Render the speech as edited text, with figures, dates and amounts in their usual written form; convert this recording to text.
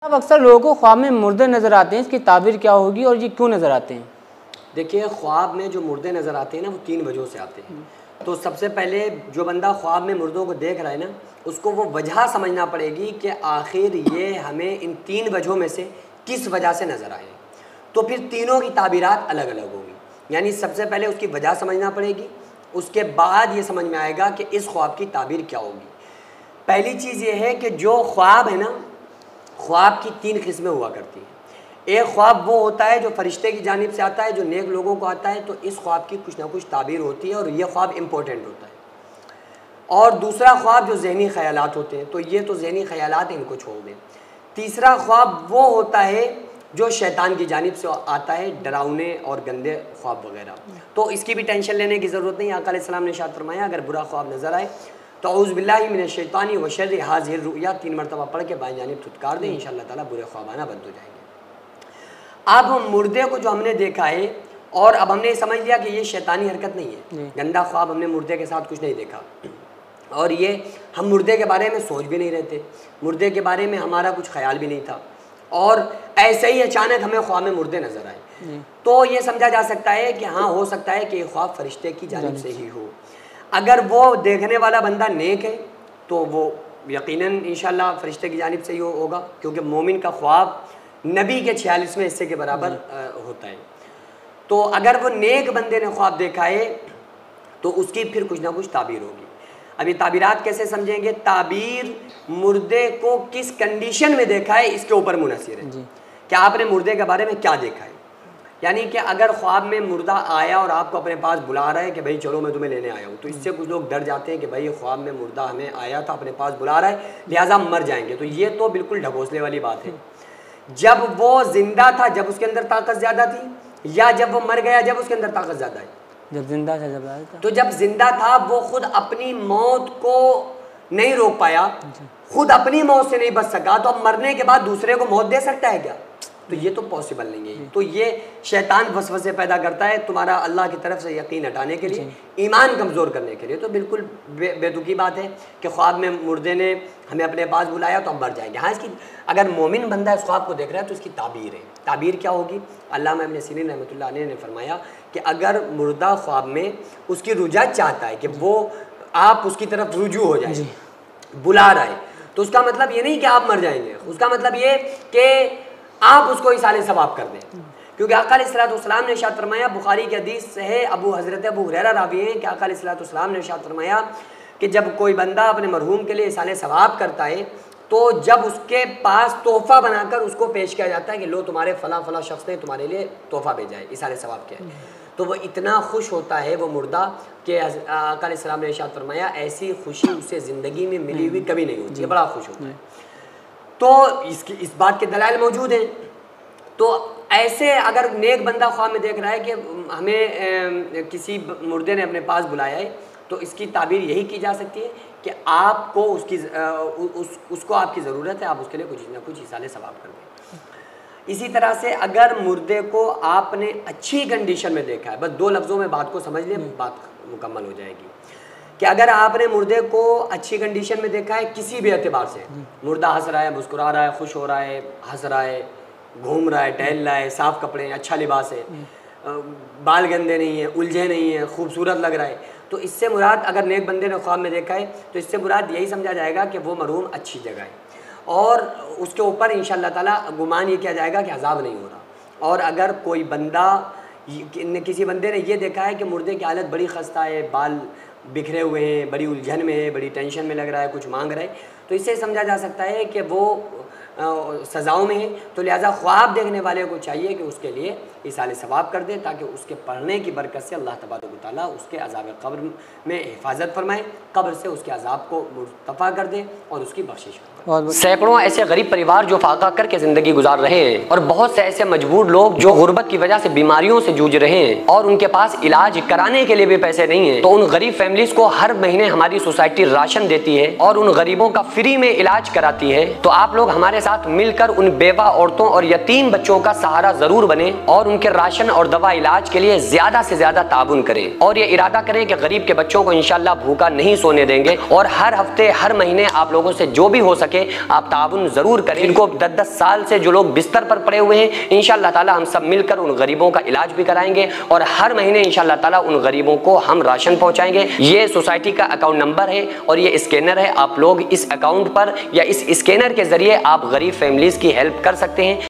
اب اکثر لوگوں کو خواب میں مردے نظر آتے ہیں، اس کی تعبیر کیا ہوگی اور یہ کیوں نظر آتے ہیں؟ دیکھیے خواب میں جو مردے نظر آتے ہیں نا وہ 3 وجہوں سے آتے ہیں۔ تو سب سے پہلے جو بندہ خواب میں مردوں کو دیکھ رہا ہے نا اس کو وہ وجہ سمجھنا پڑے گی کہ آخر یہ ہمیں ان 3 وجہوں میں سے کس وجہ سے نظر آئے ہیں۔ تو پھر تینوں کی تعبیرات الگ الگ ہوگی، یعنی سب سے پہلے اس کی وجہ سمجھنا پڑے گی، اس کے بعد یہ سمجھ میں آئے گا کہ اس خواب کی تعبیر کیا ہوگی۔ پہلی چیز یہ ہے کہ جو خواب ہے نا، خواب کی 3 قسمیں ہوا کرتی ہیں۔ ایک خواب وہ ہوتا ہے جو فرشتے کی جانب سے آتا ہے، جو نیک لوگوں کو آتا ہے، تو اس خواب کی کچھ نہ کچھ تعبیر ہوتی ہے اور یہ خواب امپورٹنٹ ہوتا ہے۔ اور دوسرا خواب جو ذہنی خیالات ہوتے ہیں، تو یہ تو ذہنی خیالات ان کو چھوڑ دیں۔ تیسرا خواب وہ ہوتا ہے جو شیطان کی جانب سے آتا ہے، ڈراؤنے اور گندے خواب وغیرہ، تو اس کی بھی ٹینشن لینے کی ضرورت نہیں۔ آقا علیہ السلام نے ارشاد فرمایا اگر برا خواب نظر آئے تو اعوذ باللہ من الشیطان وشر ھذہ الرؤیا 3 مرتبہ پڑھ کے بائیں جانب پھٹکار دیں، انشاءاللہ تعالیٰ برے خواب آنا بند ہو جائیں گے۔ اب مردے کو جو ہم نے دیکھا ہے اور اب ہم نے سمجھ لیا کہ یہ شیطانی حرکت نہیں ہے، گندا خواب، ہم نے مردے کے ساتھ کچھ نہیں دیکھا اور یہ ہم مردے کے بارے میں سوچ بھی نہیں رہتے، مردے کے بارے میں ہمارا کچھ خیال بھی نہیں تھا اور ایسے ہی اچانک ہمیں خواب میں مردے نظر آئے، تو یہ سمجھا جا سکتا ہے کہ ہاں ہو سکتا ہے کہ یہ خواب فرشتے کی جانب سے ہی ہو۔ اگر وہ دیکھنے والا بندہ نیک ہے تو وہ یقیناً انشاءاللہ فرشتے کی جانب سے ہی ہوگا، کیونکہ مومن کا خواب نبی کے 46ویں حصے کے برابر ہوتا ہے۔ تو اگر وہ نیک بندے نے خواب دیکھا ہے تو اس کی پھر کچھ نہ کچھ تعبیر ہوگی۔ اب یہ تعبیرات کیسے سمجھیں گے؟ تعبیر مردے کو کس کنڈیشن میں دیکھا ہے اس کے اوپر منحصر ہے کہ آپ نے مردے کے بارے میں کیا دیکھا ہے۔ یعنی کہ اگر خواب میں مردہ آیا اور آپ کو اپنے پاس بلا رہا ہے کہ بھائی چلو میں تمہیں لینے آیا ہوں، تو اس سے کچھ لوگ ڈر جاتے ہیں کہ بھائی خواب میں مردہ ہمیں آیا تھا، اپنے پاس بلا رہا ہے لہٰذا ہم مر جائیں گے، تو یہ تو بالکل ڈھکوسلے والی بات ہے۔ جب وہ زندہ تھا جب اس کے اندر طاقت زیادہ تھی، یا جب وہ مر گیا جب اس کے اندر طاقت زیادہ ہے؟ جب زندہ تھا تو جب زندہ تھا وہ خود اپنی موت کو نہیں روک پایا، خود اپنی موت سے نہیں بچ سکا، تو اب مرنے کے بعد دوسرے کو موت دے سکتا ہے کیا؟ تو یہ تو پاسبل نہیں ہے۔ تو یہ شیطان وسوسے پیدا کرتا ہے تمہارا اللہ کی طرف سے یقین ہٹانے کے لیے، ایمان کمزور کرنے کے لیے۔ تو بالکل بے دکھی بات ہے کہ خواب میں مردے نے ہمیں اپنے پاس بلایا تو ہم مر جائیں گے۔ ہاں، اس کی اگر مومن بندہ اس خواب کو دیکھ رہا ہے تو اس کی تعبیر ہے۔ تعبیر کیا ہوگی؟ علامہ ابن سیرین رحمۃ اللہ علیہ نے فرمایا کہ اگر مردہ خواب میں اس کی رجوع چاہتا ہے کہ وہ آپ اس کی طرف رجوع ہو جائیں، بلا رہا ہے، تو اس کا مطلب یہ نہیں کہ آپ مر جائیں گے، اس کا مطلب یہ کہ آپ اس کو ایصال ثواب کر دیں، کیونکہ آقا علیہ السلام نے ارشاد فرمایا، بخاری کی حدیث ہے، حضرت ابو ہریرہ راوی ہیں کہ آقا علیہ السلام نے ارشاد فرمایا کہ جب کوئی بندہ اپنے مرحوم کے لیے ایصال ثواب کرتا ہے تو جب اس کے پاس تحفہ بنا کر اس کو پیش کیا جاتا ہے کہ لو تمہارے فلاں فلاں شخص نے تمہارے لیے تحفہ بھیجا ہے، ایصال ثواب کیا ہے، تو وہ اتنا خوش ہوتا ہے وہ مردہ کہ آقا علیہ السلام نے ارشاد فرمایا ایسی خوشی اسے زندگی میں ملی ہوئی کبھی نہیں ہوتی ہے، بڑا خوش ہوتا ہے۔ تو اس بات کے دلائل موجود ہیں۔ تو ایسے اگر نیک بندہ خواب میں دیکھ رہا ہے کہ ہمیں کسی مردے نے اپنے پاس بلایا ہے، تو اس کی تعبیر یہی کی جا سکتی ہے کہ آپ کو اس کو آپ کی ضرورت ہے، آپ اس کے لیے کچھ نہ کچھ ایصال ثواب کر دیں۔ اسی طرح سے اگر مردے کو آپ نے اچھی کنڈیشن میں دیکھا ہے، بس 2 لفظوں میں بات کو سمجھ لیں، بات مکمل ہو جائے گی، کہ اگر آپ نے مردے کو اچھی کنڈیشن میں دیکھا ہے کسی بھی اعتبار سے، مردہ ہنس رہا ہے، مسکرا رہا ہے، خوش ہو رہا ہے، ہنس رہا ہے، گھوم رہا ہے، ٹہل رہا ہے، صاف کپڑے ہیں، اچھا لباس ہے، بال گندے نہیں ہیں، الجھے نہیں ہیں، خوبصورت لگ رہا ہے، تو اس سے مراد اگر نیک بندے نے خواب میں دیکھا ہے تو اس سے مراد یہی سمجھا جائے گا کہ وہ مرحوم اچھی جگہ ہے اور اس کے اوپر انشاءاللہ تعالیٰ گمان یہ کیا جائے گا کہ عذاب نہیں ہو رہا۔ اور اگر کوئی بندہ کسی بندے نے یہ دیکھا ہے کہ مردے کی حالت بڑی خستہ ہے، بال بکھرے ہوئے ہیں، بڑی الجھن میں ہے، بڑی ٹینشن میں لگ رہا ہے، کچھ مانگ رہا ہے، تو اس سے سمجھا جا سکتا ہے کہ وہ سزاؤں میں ہے، تو لہٰذا خواب دیکھنے والے کو چاہیے کہ اس کے لیے ایصال ثواب کر دے تاکہ اس کے پڑھنے کی برکت سے اللہ تبارک و تعالیٰ اس کے عذاب قبر میں حفاظت فرمائے، قبر سے اس کے عذاب کو مرتفع کر دے اور اس کی بخشش فرمائے۔ سینکڑوں ایسے غریب پریوار جو فاقہ کر کے زندگی گزار رہے ہیں اور بہت سے ایسے مجبور لوگ جو غربت کی وجہ سے بیماریوں سے جوجھ رہے ہیں اور ان کے پاس علاج کرانے کے لیے بھی پیسے نہیں ہیں، تو ان غریب فیملیز کو ہر مہینے ہماری سوسائٹی راشن دیتی ہے اور ان غریبوں کا فری میں علاج کراتی ہے۔ تو آپ لوگ ہمارے ساتھ مل کر ان بیوہ عورتوں اور یتیم بچوں کا سہارا ضرور بنیں اور ان کے راشن اور دوا علاج کے لیے زیادہ سے زیادہ تعاون کریں، اور یہ ارادہ کریں کہ غریب کے بچوں کو انشاءاللہ بھوکا نہیں سونے دیں گے، اور ہر ہفتے ہر مہینے آپ لوگوں سے جو بھی ہو سکے آپ تعاون ضرور کریں۔ ان کو 10 سال سے جو لوگ بستر پر پڑے ہوئے ہیں انشاءاللہ تعالی ہم سب مل کر ان غریبوں کا علاج بھی کرائیں گے، اور ہر مہینے انشاءاللہ تعالی ان غریبوں کو ہم راشن پہنچائیں گے۔ یہ سوسائٹی کا اکاؤنٹ نمبر ہے اور یہ اسکینر ہے، آپ لوگ اس اکاؤنٹ پر یا اس اسکینر کے ذریعے آپ غریب فیملیز کی ہیلپ کر سکتے ہیں۔